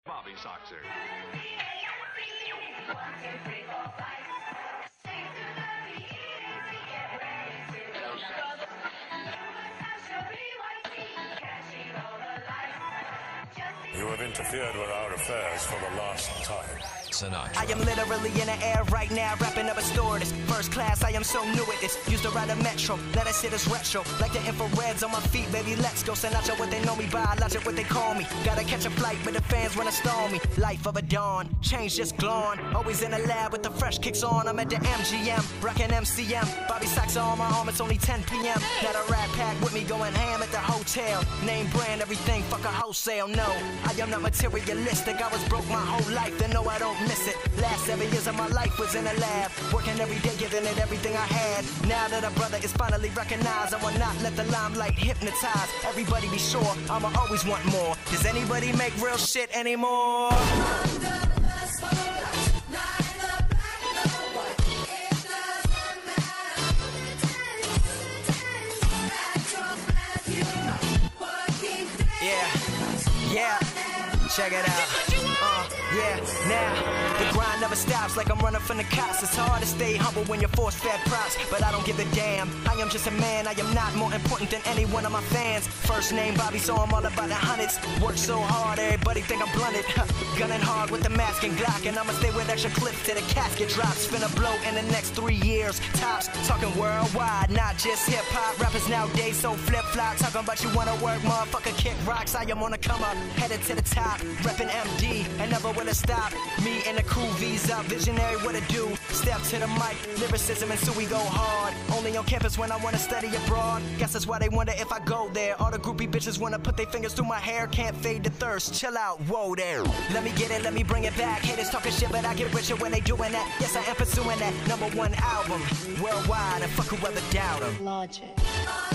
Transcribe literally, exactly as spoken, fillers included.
Bobby Soxer. You have interfered with our affairs for the last time. Sinatra. I am literally in the air right now, wrapping up a stewardess. First class, I am so new at this. Used to ride a metro, let us hit us retro. Like the infrareds on my feet, baby, let's go. Sinatra, what they know me by, logic, what they call me. Gotta catch a flight, but the fans wanna storm me. Life of a dawn, change just glowing. Always in the lab with the fresh kicks on. I'm at the M G M, rockin' M C M. Bobby Soxer on my arm, it's only ten P M Got a rat pack with me going ham at the hotel. Name brand, everything, fuck a wholesale, no. I am not materialistic, I was broke my whole life, and no, I don't miss it. Last seven years of my life was in the lab, working every day, giving it everything I had. Now that a brother is finally recognized, I will not let the limelight hypnotize. Everybody be sure, I'ma always want more. Does anybody make real shit anymore? Yeah, yeah, check it out. Uh, yeah, now the grind never stops like I'm running from the cops. It's hard to stay humble when you're force-fed props, but I don't give a damn. I am just a man, I am not more important than any one of my fans. First name Bobby, so I'm all about the hundreds. Work so hard, everybody think I'm blunted. Gunning hard with the mask and Glock, and I'ma stay with extra clips till the casket drops. Finna blow in the next three years, tops. Talking worldwide, not just hip-hop. Rappers nowadays so flip-flop. Talking about you wanna work, motherfucker, kick rocks. I am on the come up, headed to the top. Reppin' M D, and never will it stop. Me and the crew, Visa, visionary, what it do. Step to the mic, lyricism, and so we go hard. Only on campus when I wanna study abroad. Guess that's why they wonder if I go there. All the groupie bitches wanna put their fingers through my hair. Can't fade the thirst, chill out, whoa there. Let me get it, let me bring it back. Haters talking shit, but I get richer when they doing that. Yes, I am pursuing that number one album worldwide, and fuck whoever doubt 'em. Logic.